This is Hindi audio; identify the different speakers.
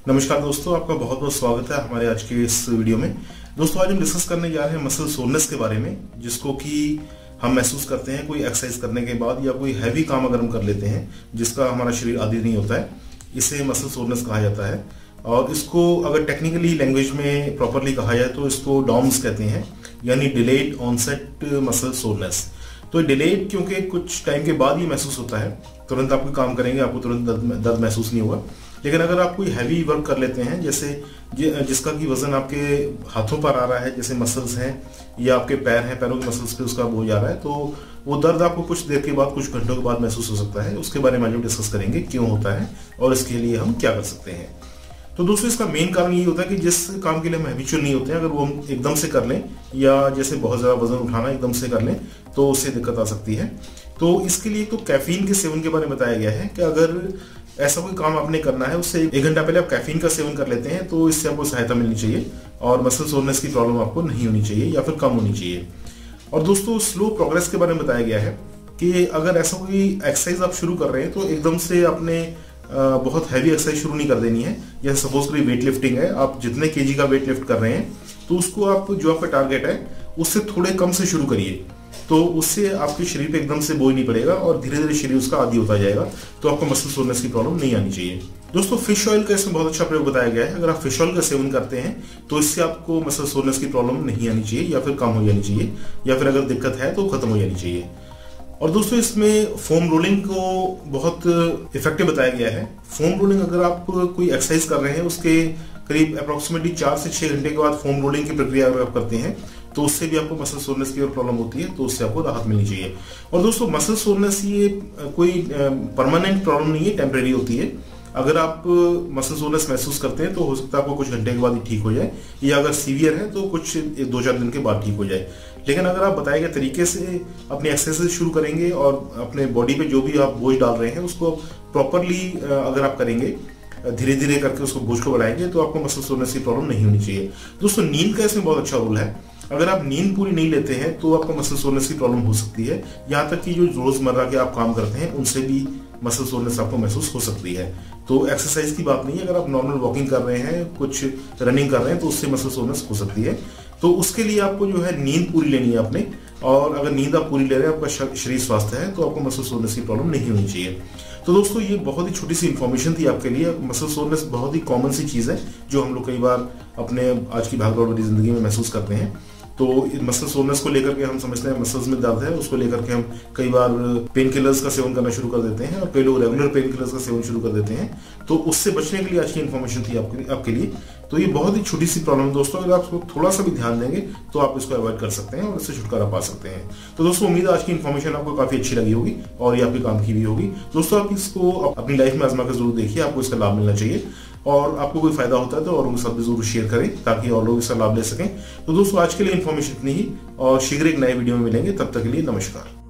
Speaker 1: नमस्कार दोस्तों, आपका बहुत बहुत स्वागत है हमारे आज के इस वीडियो में। दोस्तों आज हम डिस्कस करने जा रहे हैं मसल सोरनेस के बारे में, जिसको कि हम महसूस करते हैं कोई एक्सरसाइज करने के बाद या कोई हैवी काम अगर हम कर लेते हैं जिसका हमारा शरीर आदी नहीं होता है, इसे मसल सोरनेस कहा जाता है। और इसको अगर टेक्निकली लैंग्वेज में प्रॉपरली कहा जाए तो इसको डॉम्स कहते हैं, यानी डिलेड ऑनसेट मसल सोरनेस। तो डिलेड क्योंकि कुछ टाइम के बाद ही महसूस होता है, तुरंत आप कोई काम करेंगे आपको तुरंत दर्द महसूस नहीं होगा। लेकिन अगर आप कोई हैवी वर्क कर लेते हैं, जैसे जिसका कि वजन आपके हाथों पर आ रहा है, जैसे मसल्स हैं या आपके पैर हैं, पैरों के मसल्स पे उसका बोझ आ रहा है, तो वो दर्द आपको कुछ देर के बाद, कुछ घंटों के बाद महसूस हो सकता है। उसके बारे में आज हम डिस्कस करेंगे क्यों होता है और इसके लिए हम क्या कर सकते हैं। तो दोस्तों इसका मेन कारण ये होता है कि जिस काम के लिए हम हैबिचुअल नहीं होते हैं, अगर वो हम एकदम से कर लें या जैसे बहुत ज़्यादा वजन उठाना एकदम से कर लें तो उससे दिक्कत आ सकती है। तो इसके लिए तो कैफीन के सेवन के बारे में बताया गया है कि अगर ऐसा कोई काम आपने करना है उससे 1 घंटा पहले आप कैफीन का सेवन कर लेते हैं तो इससे आपको सहायता मिलनी चाहिए और मसल सोरनेस की प्रॉब्लम आपको नहीं होनी चाहिए या फिर कम होनी चाहिए। और दोस्तों स्लो प्रोग्रेस के बारे में बताया गया है कि अगर ऐसा कोई एक्सरसाइज आप शुरू कर रहे हैं तो एकदम से आपने बहुत हैवी एक्सरसाइज शुरू नहीं कर देनी है। जैसे सपोज करिए वेट लिफ्टिंग है, आप जितने केजी का वेट लिफ्ट कर रहे हैं तो उसको आप जो आपका टारगेट है उससे थोड़े कम से शुरू करिए, तो उससे आपके शरीर पे एकदम से बोझ नहीं पड़ेगा और धीरे धीरे शरीर उसका आदी होता जाएगा, तो आपको मसल सोरनेस की प्रॉब्लम नहीं आनी चाहिए। दोस्तों फिश ऑयल का इसमें बहुत अच्छा प्रयोग बताया गया है। अगर आप फिश ऑयल का सेवन करते हैं तो इससे आपको मसल सोरनेस की प्रॉब्लम नहीं आनी चाहिए या फिर कम हो जानी चाहिए, या फिर अगर दिक्कत है तो खत्म हो जानी चाहिए। और दोस्तों इसमें फोम रोलिंग को बहुत इफेक्टिव बताया गया है। फोम रोलिंग अगर आप कोई एक्सरसाइज कर रहे हैं उसके करीब अप्रोक्सीमेटली 4 से 6 घंटे के बाद फोम रोलिंग की प्रक्रिया अगर आप करते हैं तो उससे भी आपको मसल सोरनेस की प्रॉब्लम होती है, तो उससे आपको राहत मिलनी चाहिए। और दोस्तों मसल सोरनेस ये कोई परमानेंट प्रॉब्लम नहीं है, टेम्परेरी होती है। अगर आप मसल सोरनेस महसूस करते हैं तो हो सकता है आपको कुछ घंटे के बाद ही ठीक हो जाए, या अगर सीवियर है तो कुछ 2-4 दिन के बाद ठीक हो जाए। लेकिन अगर आप बताए गए तरीके से अपनी एक्सरसाइज शुरू करेंगे और अपने बॉडी पे जो भी आप बोझ डाल रहे हैं उसको प्रॉपरली अगर आप करेंगे, धीरे धीरे करके उसको बोझ को बढ़ाएंगे, तो आपको मसल सोरनेस की प्रॉब्लम नहीं होनी चाहिए। दोस्तों नींद का इसमें बहुत अच्छा रोल है। अगर आप नींद पूरी नहीं लेते हैं तो आपको मसल सोरनेस की प्रॉब्लम हो सकती है। यहाँ तक कि जो रोजमर्रा के आप काम करते हैं उनसे भी मसल सोरनेस आपको महसूस हो सकती है। तो एक्सरसाइज की बात नहीं है, अगर आप नॉर्मल वॉकिंग कर रहे हैं, कुछ रनिंग कर रहे हैं तो उससे मसल सोरनेस हो सकती है। तो उसके लिए आपको जो है नींद पूरी लेनी है अपने, और अगर नींद आप पूरी ले रहे हैं, आपका शरीर स्वस्थ है, तो आपको मसल सोरनेस की प्रॉब्लम नहीं होनी चाहिए। तो दोस्तों ये बहुत ही छोटी सी इन्फॉर्मेशन थी आपके लिए। मसल सोरनेस बहुत ही कॉमन सी चीज है जो हम लोग कई बार अपने आज की भागदौड़ भरी जिंदगी में महसूस करते हैं। तो मसल सोरनेस को लेकर के हम समझते हैं मसल्स में दर्द है, उसको लेकर के हम कई बार पेन किलर्स का सेवन करना शुरू कर देते हैं, और कई लोग रेगुलर पेन किलर्स का सेवन शुरू कर देते हैं। तो उससे बचने के लिए आज की इन्फॉर्मेशन थी आपके लिए। तो ये बहुत ही छोटी सी प्रॉब्लम है दोस्तों, अगर आप थोड़ा सा भी ध्यान देंगे तो आप इसको अवॉइड कर सकते हैं और इससे छुटकारा पा सकते हैं। तो दोस्तों उम्मीद है आज की इन्फॉर्मेशन आपको काफी अच्छी लगी होगी और ये आपके काम की भी होगी। दोस्तों आप इसको अपनी लाइफ में आजमा कर जरूर देखिए, आपको इसका लाभ मिलना चाहिए। और आपको कोई फायदा होता है तो और उनके साथ भी जरूर शेयर करें ताकि और लोग इसका लाभ ले सकें। तो दोस्तों आज के लिए इन्फॉर्मेशन इतनी ही, और शीघ्र एक नए वीडियो में मिलेंगे। तब तक के लिए नमस्कार।